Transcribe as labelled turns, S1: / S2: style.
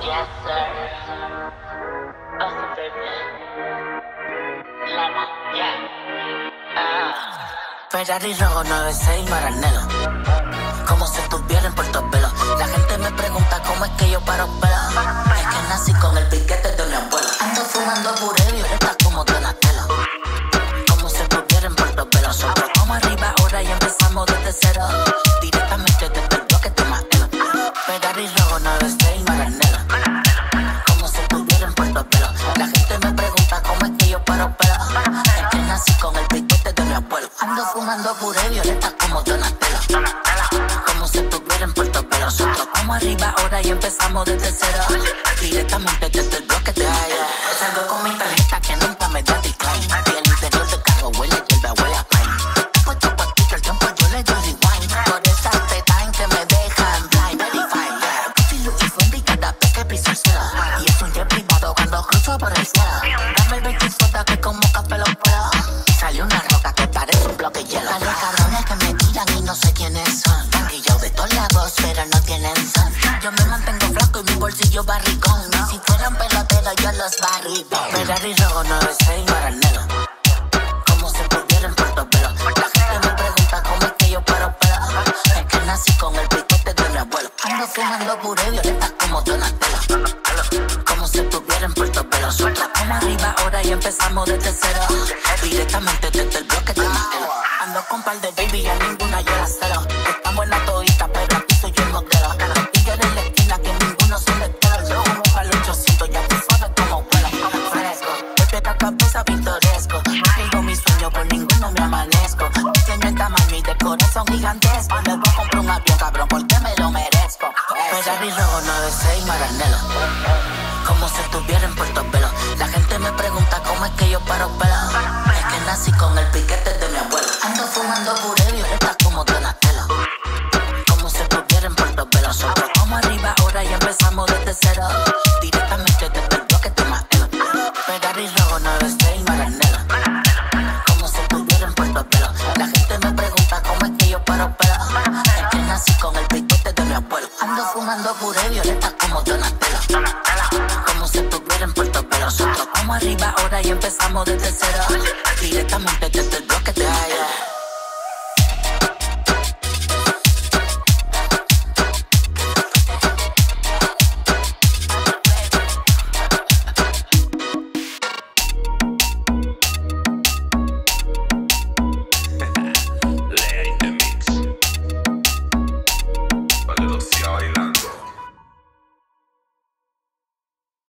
S1: Yes, sir. Awesome, baby. Lama, yeah. Ferrari rojo 96 Maranelo. Como si estuviera en Portobelo. La gente me pregunta cómo es que yo paro pelo. Es que nací con el piquete de mi abuelo. Ando fumando puré violeta como Donatello. Como si estuviera en Portobelo. Nosotros como arriba ahora y empezamos desde cero. Directamente desde el bloque de Matelo. Ferrari rojo 96 Maranelo. Como si estuviera en Portobelo. La gente me pregunta cómo es que yo paro pelo. Es que nací con el piquete de mi abuelo. Ando fumando puré violeta como Donatello. Como si estuviera en Portobelo. Nosotros como arriba ahora y empezamos desde cero. Directamente desde el bloque de Matelo. Salgo con mi tarjeta que nunca me da decline. Y el interior del carro huele y el huele a pine. Puesto pa' aquí que el tiempo yo le doy rewind. Por esas petain que me dejan blind. Verify, yeah. Gucci, Louis, Fendi cada vez que piso el suelo. Y es un jet privado cuando cruzo por el cielo. Dame el baking soda que como café lo puedo. Sale una roca que parece un bloque de hielo. Los cabrones que me tiran y no sé quiénes son. Guillao de todos lados pero no tienen son. Yo me mantengo flaco y mi bolsillo barricón. Y si fueran peloteros yo los barrigo. Ferrari rojo 96 Maranelo. Como si estuviera en Portobelo. La gente me pregunta cómo es que yo paro pelo. Es que nací con el piquete de mi abuelo. Ando fumando puré violeta como Donatello. Como si estuviera en Portobelo. Nosotros como arriba ahora y empezamos desde cero. Directamente desde el bloque de Matelo. Ando con par de baby y a ninguna yo la celo. Están buenas toditas pero aquí soy yo el modelo. Los tigres en la esquina que ninguno se le queda. Yo como para los 800 ya tú sabes cómo vuela. Fresco, de la cabeza pintoresco. No tengo mi sueño por ninguno me amanezco. Diseño el tamaño y de corazón gigantesco. Luego compro un avión cabrón porque me lo merezco. Ferrari rojo 96 Maranelo. Como si estuviera en Portobelo. La gente me pregunta cómo es que yo paro pelo. Es que nací con el piquete de mi abuelo. Ando fumando puré violeta como Donatello. Como si estuviera en Portobelo. Nosotros como arriba ahora y empezamos desde cero. Directamente desde el bloque de Matelo. Ferrari rojo 96 Maranelo. Como si estuviera en Portobelo. La gente me pregunta cómo es que yo paro pelo. Es que nací con el piquete de mi abuelo. Ando fumando puré violeta como Donatello. Como si estuviera en Portobelo. Nosotros como arriba ahora y empezamos desde cero. Directamente desde el bloque de Matelo.